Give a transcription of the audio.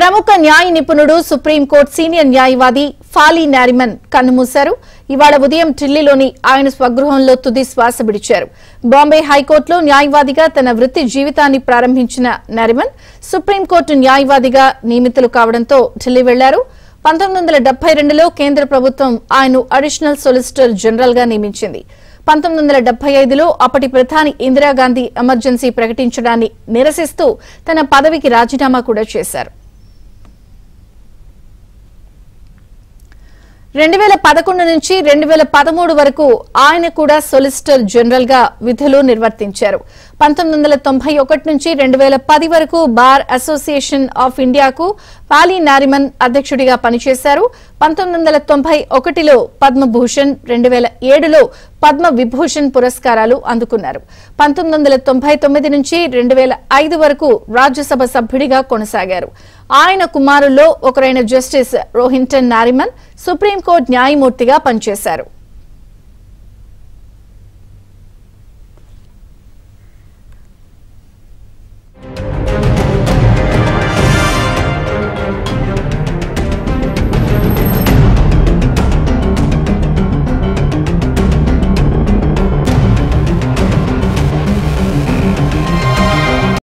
ప్రముఖ న్యాయ నిపుణుడు సుప్రీంకోర్టు సీనియర్ న్యాయవాది ఫాలీ నారిమన్ కన్నుమూశారు. ఇవాళ ఉదయం ఢిల్లీలోని ఆయన స్వగృహంలో తుది శ్వాస విడిచారు. బాంబే హైకోర్టులో న్యాయవాదిగా తన వృత్తి జీవితాన్ని ప్రారంభించిన నారిమన్ సుప్రీంకోర్టు న్యాయవాదిగా నియమితులు కావడంతో ఢిల్లీ వెళ్లారు. 1972లో కేంద్ర ప్రభుత్వం ఆయన్ను అడిషనల్ సొలిసిటర్ జనరల్ గా నియమించింది. 1975లో అప్పటి ప్రధాని ఇందిరాగాంధీ ఎమర్జెన్సీ ప్రకటించడాన్ని నిరసిస్తూ తన పదవికి రాజీనామా కూడా చేశారు. 2011 నుంచి 2013 వరకు ఆయన కూడా సొలిసిటర్ జనరల్ గా విధులు నిర్వర్తించారు. 1991 నుంచి 2010 వరకు బార్ అసోసియేషన్ ఆఫ్ ఇండియాకు ఫాలీ నారిమన్ అధ్యక్షుడిగా పనిచేశారు. 1991లో పద్మభూషణ్, 2007లో పద్మ విభూషణ్ పురస్కారాలు అందుకున్నారు. 1999 నుంచి 2005 వరకు రాజ్యసభ సభ్యుడిగా కొనసాగారు. ఆయన కుమారుల్లో ఒకరైన జస్టిస్ రోహింటన్ నారిమన్ సుప్రీంకోర్టు న్యాయమూర్తిగా పనిచేశారు.